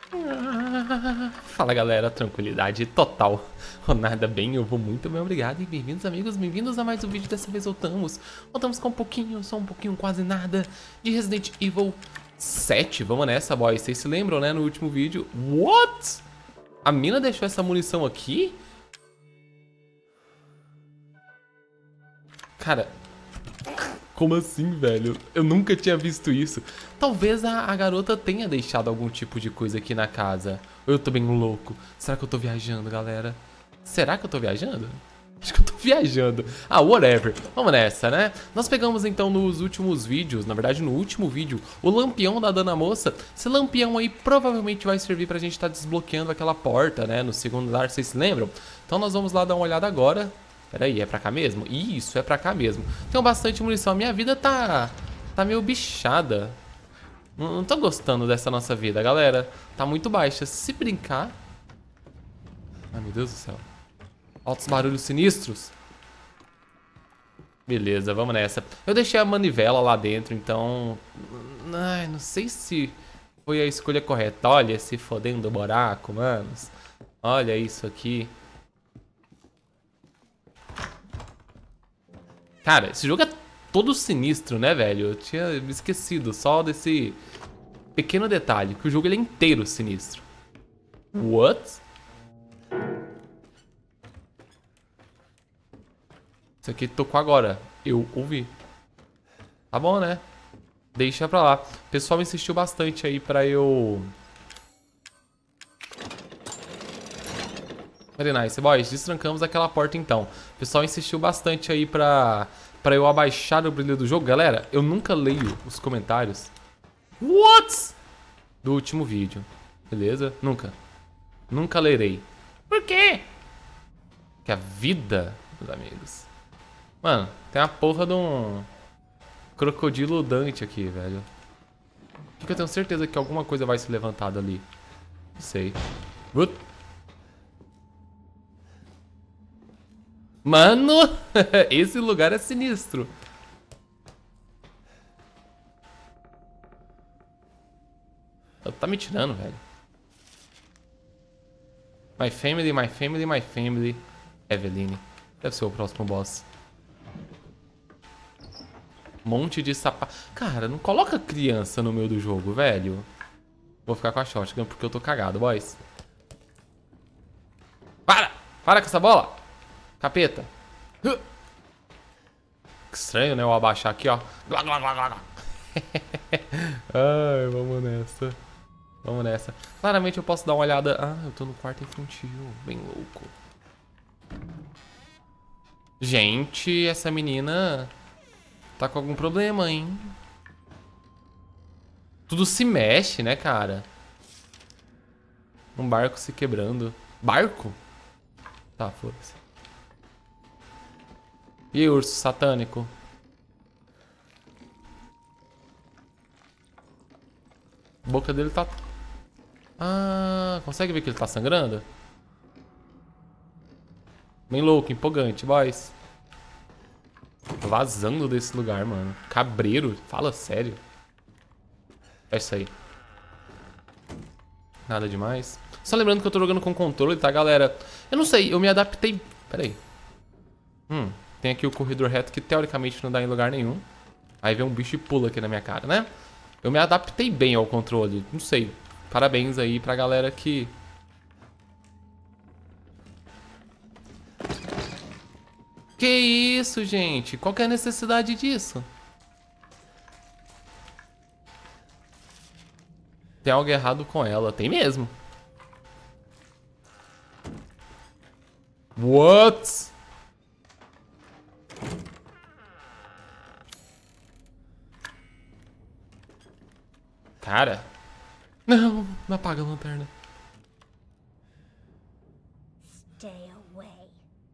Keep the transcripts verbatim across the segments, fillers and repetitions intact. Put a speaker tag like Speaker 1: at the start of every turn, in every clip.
Speaker 1: Ah, fala galera, tranquilidade total. Oh, nada bem, eu vou muito bem, obrigado. E bem-vindos amigos, bem-vindos a mais um vídeo. Dessa vez voltamos, voltamos com um pouquinho, só um pouquinho, quase nada, de Resident Evil sete. Vamos nessa, boys. Vocês se lembram, né, no último vídeo? What? A mina deixou essa munição aqui? Cara, como assim, velho? Eu nunca tinha visto isso. Talvez a, a garota tenha deixado algum tipo de coisa aqui na casa. Ou eu tô bem louco? Será que eu tô viajando, galera? Será que eu tô viajando? Acho que eu tô viajando. Ah, whatever. Vamos nessa, né? Nós pegamos então nos últimos vídeos, na verdade no último vídeo, o lampião da Dana Moça. Esse lampião aí provavelmente vai servir pra gente estar desbloqueando aquela porta, né? No segundo andar, vocês se lembram? Então nós vamos lá dar uma olhada agora. Pera aí, é pra cá mesmo? Isso, é pra cá mesmo. Tenho bastante munição. A minha vida tá... Tá meio bichada. Não, não tô gostando dessa nossa vida, galera. Tá muito baixa. Se brincar... Ai, meu Deus do céu. Altos barulhos sinistros. Beleza, vamos nessa. Eu deixei a manivela lá dentro, então... Ai, não sei se foi a escolha correta. Olha esse fodendo buraco, manos. Olha isso aqui. Cara, esse jogo é todo sinistro, né, velho? Eu tinha me esquecido só desse pequeno detalhe, que o jogo ele é inteiro sinistro. What? Isso aqui tocou agora. Eu ouvi. Tá bom, né? Deixa pra lá. O pessoal insistiu bastante aí pra eu... Very nice, boys. Destrancamos aquela porta então. O pessoal insistiu bastante aí pra, pra eu abaixar o brilho do jogo. Galera, eu nunca leio os comentários. What? Do último vídeo. Beleza? Nunca. Nunca lerei. Por quê? Que a vida, meus amigos. Mano, tem uma porra de um crocodilo Dante aqui, velho. Porque eu tenho certeza que alguma coisa vai se levantar dali. Não sei. What? Mano, esse lugar é sinistro. Tá me tirando, velho. My family, my family, my family. Eveline. Deve ser o próximo boss. Monte de sapato. Cara, não coloca criança no meio do jogo, velho. Vou ficar com a shotgun porque eu tô cagado, boys. Para! Para com essa bola! Capeta. Que estranho, né? Eu abaixar aqui, ó. Ai, vamos nessa. Vamos nessa. Claramente eu posso dar uma olhada... Ah, eu tô no quarto infantil. Bem louco. Gente, essa menina... Tá com algum problema, hein? Tudo se mexe, né, cara? Um barco se quebrando. Barco? Tá, foda-se. E aí, urso satânico? A boca dele tá... Ah, consegue ver que ele tá sangrando? Bem louco, empolgante, boys. Tô vazando desse lugar, mano. Cabreiro, fala sério. É isso aí. Nada demais. Só lembrando que eu tô jogando com controle, tá, galera? Eu não sei, eu me adaptei... Pera aí. Hum... Tem aqui o corredor reto que teoricamente não dá em lugar nenhum. Aí vem um bicho e pula aqui na minha cara, né? Eu me adaptei bem ao controle. Não sei. Parabéns aí pra galera que... Que isso, gente? Qual que é a necessidade disso? Tem algo errado com ela. Tem mesmo. What? Cara. Não, não apaga a lanterna.
Speaker 2: Stay away.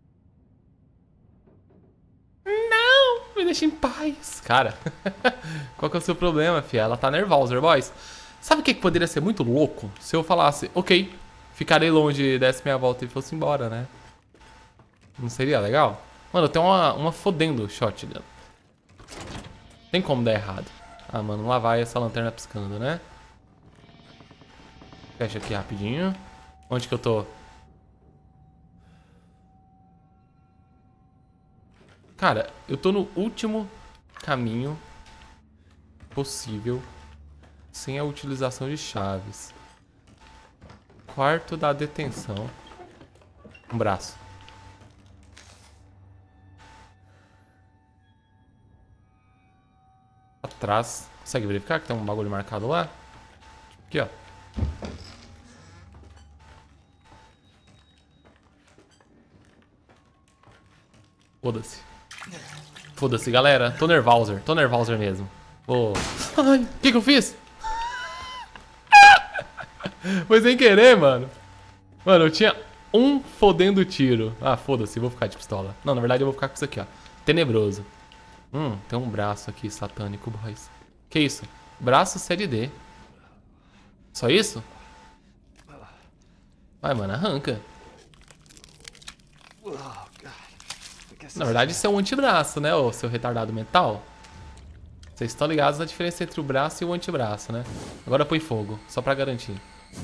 Speaker 1: Não, me deixa em paz. Cara, qual que é o seu problema, fia? Ela tá nervosa, boys. Sabe o que, que poderia ser muito louco? Se eu falasse, ok, ficarei longe, desse minha volta e fosse embora, né? Não seria legal? Mano, eu tenho uma, uma fodendo shotgun. Tem como dar errado. Ah, mano, lá vai essa lanterna piscando, né? Fecha aqui rapidinho. Onde que eu tô? Cara, eu tô no último caminho possível sem a utilização de chaves. Quarto da detenção. Um braço. Atrás. Consegue verificar que tem um bagulho marcado lá? Aqui, ó. Foda-se. Foda-se, galera. Tô nervouser. Tô nervouser mesmo. Vou... Ai, o que que eu fiz? Foi sem querer, mano. Mano, eu tinha um fodendo tiro. Ah, foda-se, vou ficar de pistola. Não, na verdade eu vou ficar com isso aqui, ó. Tenebroso. Hum, tem um braço aqui, satânico, boys. Que isso? Braço série D. Só isso? Vai, mano, arranca. Na verdade, isso é um antebraço, né, ô seu retardado mental? Vocês estão ligados na diferença entre o braço e o antebraço, né? Agora põe fogo, só pra garantir.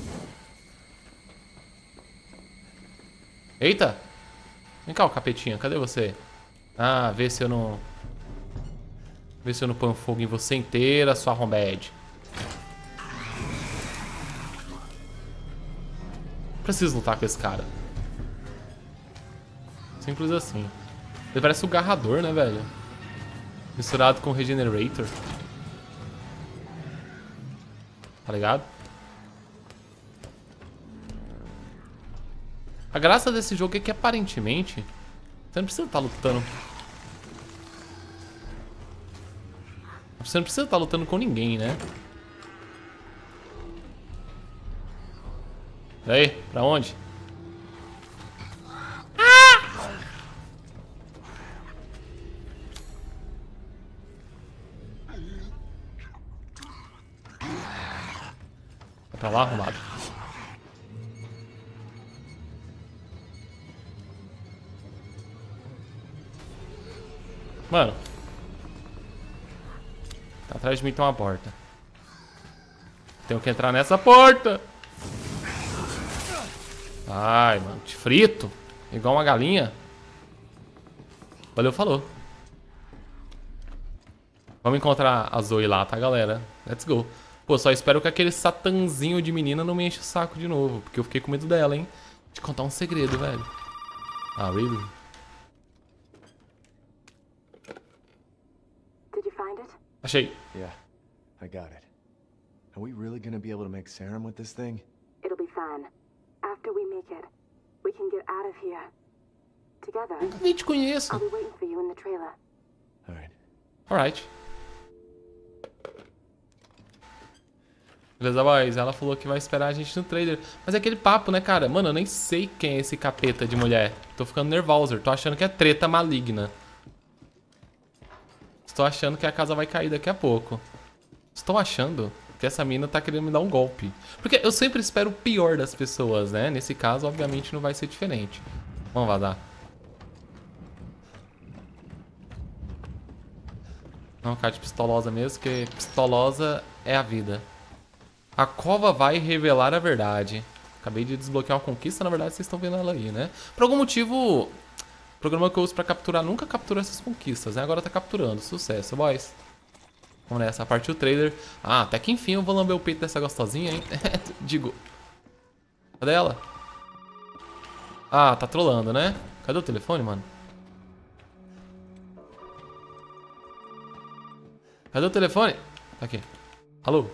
Speaker 1: Eita! Vem cá, o capetinha, cadê você? Ah, vê se eu não... Vê se eu não ponho fogo em você inteira, sua arrombede. Preciso lutar com esse cara. Simples assim. Ele parece o Garrador, né, velho? Misturado com o Regenerator. Tá ligado? A graça desse jogo é que, aparentemente, você não precisa estar lutando. Você não precisa estar lutando com ninguém, né? E aí, pra onde? Vai pra lá, arrumado. Mano. Atrás de mim tem uma porta. Tenho que entrar nessa porta. Ai, mano. Te frito. Igual uma galinha. Valeu, falou. Vamos encontrar a Zoe lá, tá, galera? Let's go. Pô, só espero que aquele satanzinho de menina não me enche o saco de novo. Porque eu fiquei com medo dela, hein? Te contar um segredo, velho. Ah, really?
Speaker 3: Did you find it?
Speaker 1: Achei.
Speaker 4: Yeah, I got it. Are we really gonna be able to make serum with this thing?
Speaker 3: It'll be fine. After we make it, we can get out of here. Together.
Speaker 1: Nem te conheço.
Speaker 3: I'll be waiting for you in the trailer.
Speaker 4: Alright.
Speaker 1: Alright. Beleza, boys. Ela falou que vai esperar a gente no trailer. Mas é aquele papo, né, cara? Mano, eu nem sei quem é esse capeta de mulher. Tô ficando nervoso. Tô achando que é treta maligna. Estou achando que a casa vai cair daqui a pouco. Estou achando que essa mina tá querendo me dar um golpe. Porque eu sempre espero o pior das pessoas, né? Nesse caso, obviamente, não vai ser diferente. Vamos vazar. Não, cara de pistolosa mesmo, porque pistolosa é a vida. A cova vai revelar a verdade. Acabei de desbloquear uma conquista, na verdade vocês estão vendo ela aí, né? Por algum motivo, o programa que eu uso pra capturar nunca capturou essas conquistas, né? Agora tá capturando. Sucesso, boys. Vamos nessa, partiu o trailer. Ah, até que enfim eu vou lamber o peito dessa gostosinha, hein? Digo. Cadê ela? Ah, tá trolando, né? Cadê o telefone, mano? Cadê o telefone? Tá aqui. Alô?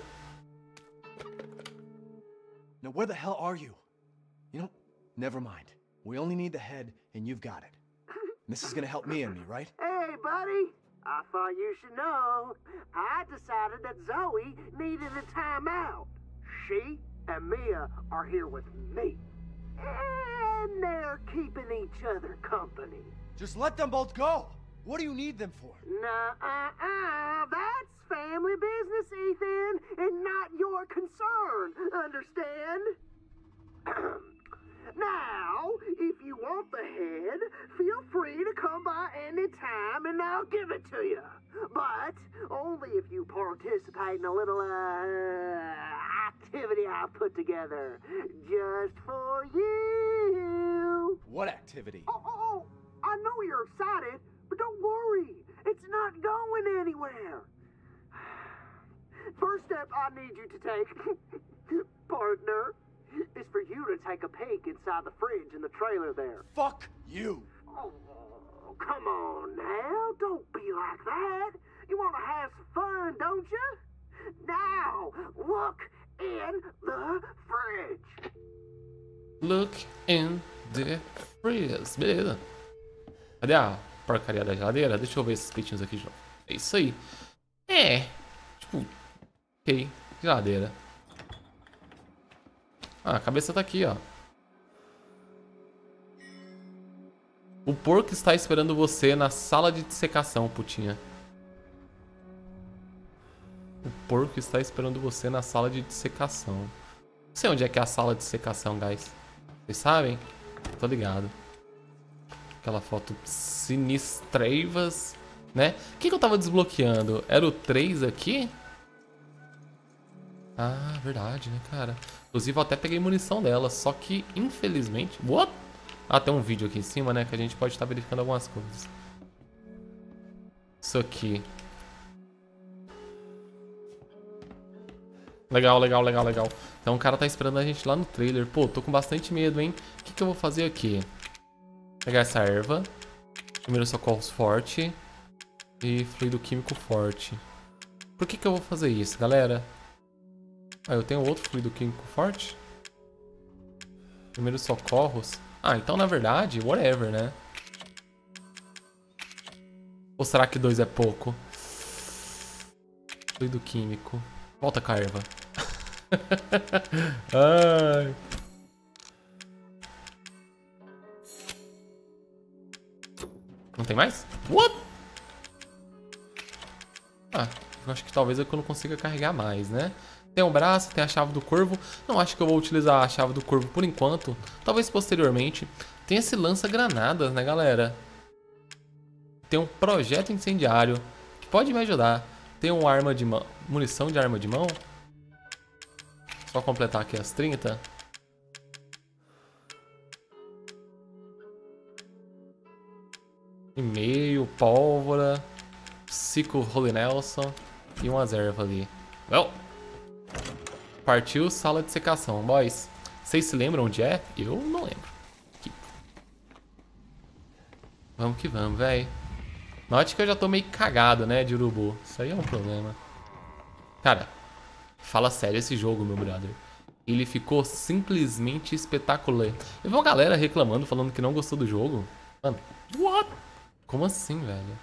Speaker 4: Now where the hell are you? You know, never mind. We only need the head and you've got it. And this is gonna help me and me, right?
Speaker 5: Hey, buddy. I thought you should know. I decided that Zoe needed a timeout. She and Mia are here with me. And they're keeping each other company.
Speaker 4: Just let them both go! What do you need them for?
Speaker 5: Nuh-uh-uh. That's family business, Ethan, and not your concern. Understand? Now, if you want the head, feel free to come by any time and I'll give it to you. But only if you participate in a little, uh, activity I put together just for you.
Speaker 4: What activity?
Speaker 5: Oh, oh, oh, I know you're excited, but don't worry. It's not going anywhere. First step I need you to take, partner, is for you to take a peek inside the fridge in the trailer there.
Speaker 4: Fuck you.
Speaker 5: Oh, come on now. Don't be like that. You want to have some fun, don't you? Now, look in the fridge.
Speaker 1: Look in the fridge. Beleza. Cadê a porcaria da geladeira? Deixa eu ver esses peitinhos aqui de novo. É isso aí. É. Tipo, ok. Geladeira. Ah, a cabeça tá aqui, ó. O porco está esperando você na sala de dissecação, putinha. O porco está esperando você na sala de dissecação. Não sei onde é que é a sala de dissecação, guys. Vocês sabem? Tô ligado. Aquela foto sinistreivas, né? O que, que eu tava desbloqueando? Era o três aqui? Ah, verdade, né, cara? Inclusive, eu até peguei munição dela, só que, infelizmente... What? Ah, tem um vídeo aqui em cima, né? Que a gente pode estar verificando algumas coisas. Isso aqui. Legal, legal, legal, legal. Então o cara tá esperando a gente lá no trailer. Pô, tô com bastante medo, hein? O que, que eu vou fazer aqui? Pegar essa erva. Primeiro socorros forte. E fluido químico forte. Por que, que eu vou fazer isso, galera? Ah, eu tenho outro fluido químico forte. Primeiro socorros. Ah, então na verdade, whatever, né? Ou será que dois é pouco? Fluido químico. Volta com a erva. Ai. Não tem mais? What? Ah, eu acho que talvez eu não consiga carregar mais, né? Tem um braço, tem a chave do corvo. Não acho que eu vou utilizar a chave do corvo por enquanto. Talvez posteriormente. Tem esse lança-granadas, né, galera? Tem um projeto incendiário que pode me ajudar. Tem uma arma de mão. Munição de arma de mão. Só completar aqui as trinta. E-mail, pólvora. Psico Holy Nelson. E umas ervas ali. Well. Partiu sala de secação, boys. Vocês se lembram onde é? Eu não lembro. Aqui. Vamos que vamos, velho. Note que eu já tô meio cagado, né, de urubu. Isso aí é um problema. Cara, fala sério esse jogo, meu brother. Ele ficou simplesmente espetacular. Eu vi uma galera reclamando, falando que não gostou do jogo. Mano, what? Como assim, velho?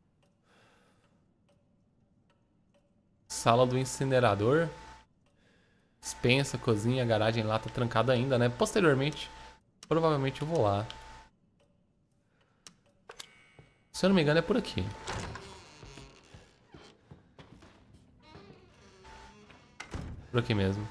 Speaker 1: Sala do incinerador. Dispensa, cozinha, garagem lá tá trancada ainda, né? Posteriormente, provavelmente eu vou lá. Se eu não me engano é por aqui. Por aqui mesmo.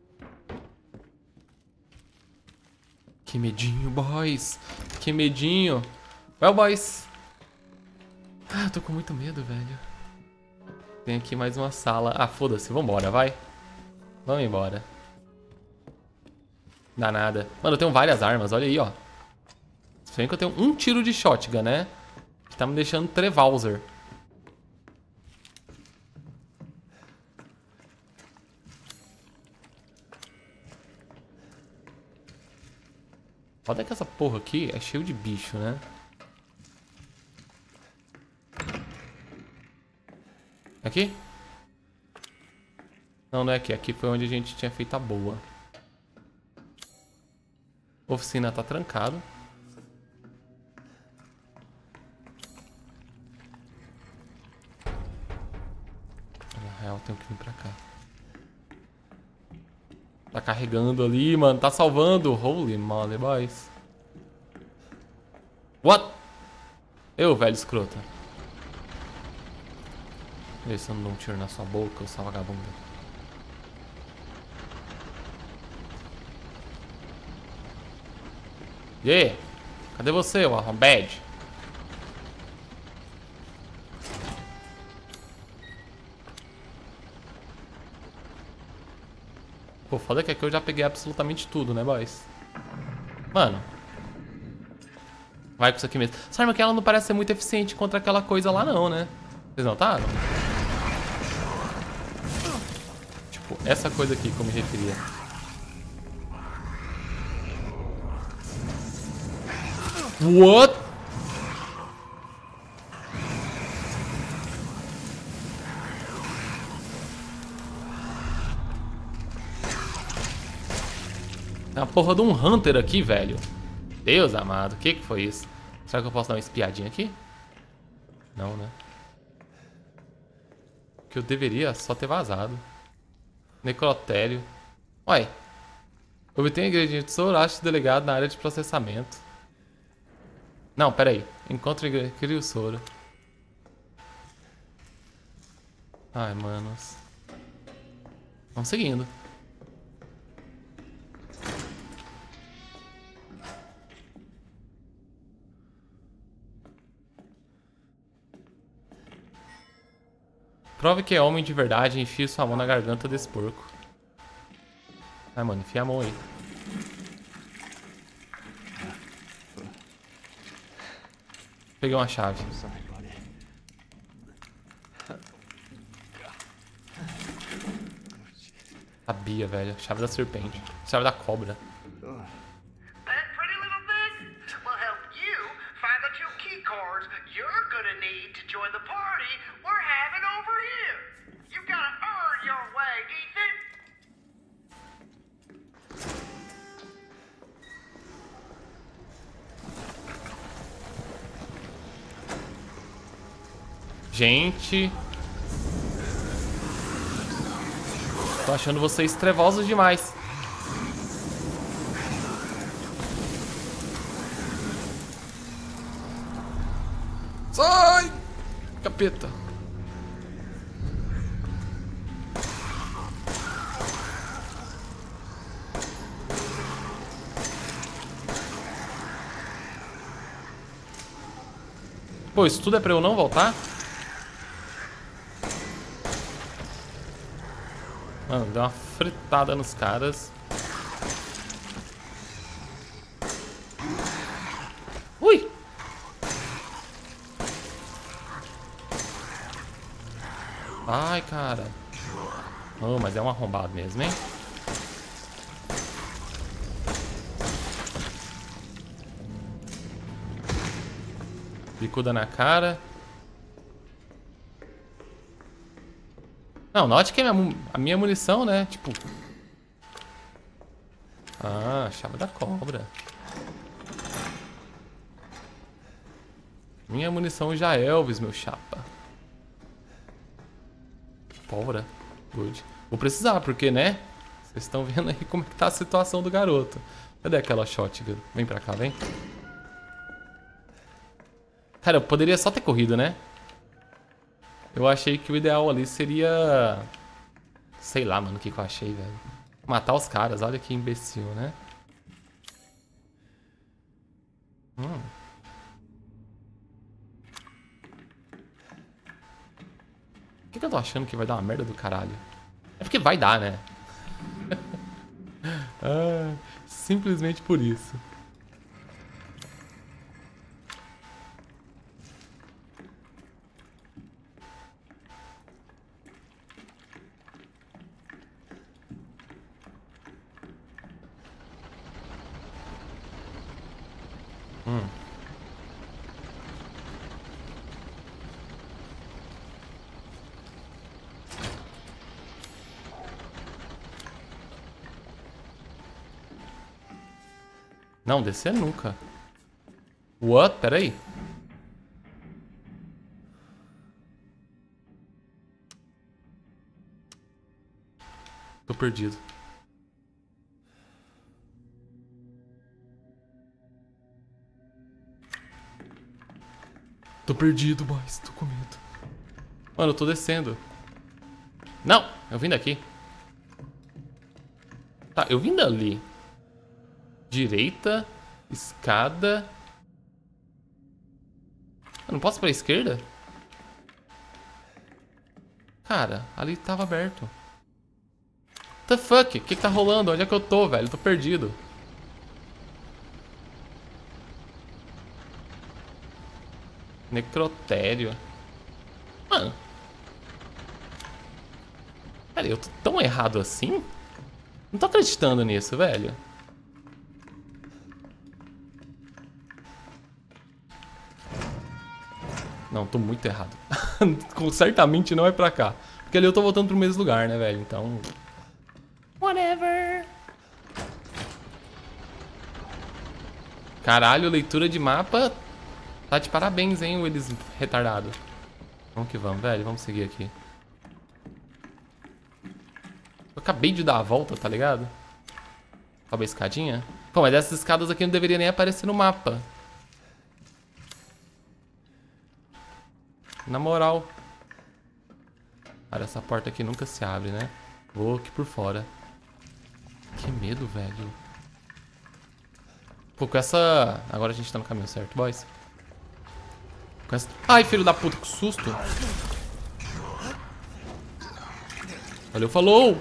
Speaker 1: Que medinho, boys. Que medinho. Well, boys. Ah, eu tô com muito medo, velho. Tem aqui mais uma sala. Ah, foda-se. Vambora, vai. Vamos embora. Dá nada. Mano, eu tenho várias armas. Olha aí, ó. Se bem que eu tenho um tiro de shotgun, né? Que tá me deixando Trevauser. Olha que essa porra aqui é cheio de bicho, né? Aqui? Não, não é aqui. Aqui foi onde a gente tinha feito a boa. Oficina tá trancado. Na real, tenho que vir pra cá. Tá carregando ali, mano. Tá salvando. Holy moly, boys. What? Eu, velho escrota. Vê se eu não dou um tiro na sua boca, seu vagabundo. E aí? Cadê você, o arrombado? Pô, foda que aqui eu já peguei absolutamente tudo, né, boys? Mano. Vai com isso aqui mesmo. Essa arma aqui ela não parece ser muito eficiente contra aquela coisa lá não, né? Vocês notaram? Tipo, essa coisa aqui que eu me referia. What? Tem uma porra de um Hunter aqui, velho. Deus amado, o que que foi isso? Será que eu posso dar uma espiadinha aqui? Não, né? Que eu deveria só ter vazado. Necrotério. Ué. Obtenha ingrediente de Sourache delegado na área de processamento. Não, pera aí. Encontre ingrediente. Cria o soro. Ai, manos. Vamos seguindo. Prove que é homem de verdade e enfie sua mão na garganta desse porco. Ai, mano, enfia a mão aí. Peguei uma chave. Sabia, velho. Chave da serpente. Chave da cobra.
Speaker 5: That pretty little thing will help you find the two key cards you're gonna need to join the party we're having over here. You gotta earn your way, Ethan.
Speaker 1: Gente. Tô achando vocês trevosos demais. Sai! Capeta. Pô, isso tudo é pra eu não voltar? Mano, deu uma fritada nos caras. Ui! Ai, cara. Oh, mas é um arrombado mesmo, hein? Bicuda na cara. Não, note que a minha, a minha munição, né? Tipo... Ah, chave da cobra. Minha munição já é Elvis, meu chapa. Pólvora. Good. Vou precisar, porque, né? Vocês estão vendo aí como é que tá a situação do garoto. Cadê aquela shotgun? Vem pra cá, vem. Cara, eu poderia só ter corrido, né? Eu achei que o ideal ali seria... Sei lá, mano, o que, que eu achei, velho. Matar os caras, olha que imbecil, né? Hum. Por que, que eu tô achando que vai dar uma merda do caralho? É porque vai dar, né? Ah, simplesmente por isso. Hum. Não, descer nunca. What? Peraí. Tô perdido. Tô perdido, boys. Tô com medo. Mano, eu tô descendo. Não! Eu vim daqui. Tá, eu vim dali. Direita. Escada. Eu não posso ir pra esquerda? Cara, ali tava aberto. What the fuck? O que que tá rolando? Onde é que eu tô, velho? Tô perdido. Necrotério. Mano. Pera aí, eu tô tão errado assim? Não tô acreditando nisso, velho. Não, tô muito errado. Certamente não é pra cá. Porque ali eu tô voltando pro mesmo lugar, né, velho? Então... whatever. Caralho, leitura de mapa... tá de parabéns, hein, eles retardado. Vamos que vamos, velho. Vamos seguir aqui. Eu acabei de dar a volta, tá ligado? Sobe a escadinha. Pô, mas dessas escadas aqui não deveria nem aparecer no mapa. Na moral. Cara, essa porta aqui nunca se abre, né? Vou aqui por fora. Que medo, velho. Pô, com essa... agora a gente tá no caminho certo, boys. Com essa... ai, filho da puta, que susto. Valeu, falou!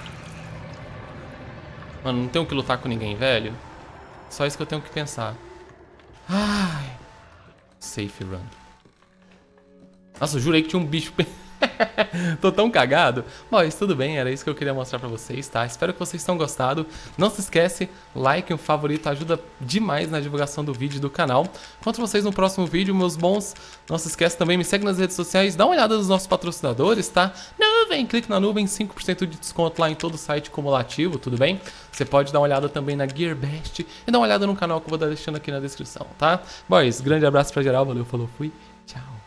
Speaker 1: Mano, não tenho que lutar com ninguém, velho. Só isso que eu tenho que pensar. Ai. Safe run. Nossa, eu jurei que tinha um bicho... tô tão cagado. Mas tudo bem, era isso que eu queria mostrar pra vocês, tá? Espero que vocês tenham gostado. Não se esquece, like e um favorito ajuda demais na divulgação do vídeo e do canal. Encontro vocês no próximo vídeo, meus bons. Não se esquece também, me segue nas redes sociais, dá uma olhada nos nossos patrocinadores, tá? Nuvem, clique na nuvem, cinco por cento de desconto lá em todo o site cumulativo, tudo bem? Você pode dar uma olhada também na GearBest e dar uma olhada no canal que eu vou estar deixando aqui na descrição, tá? Boys, grande abraço pra geral, valeu, falou, fui, tchau.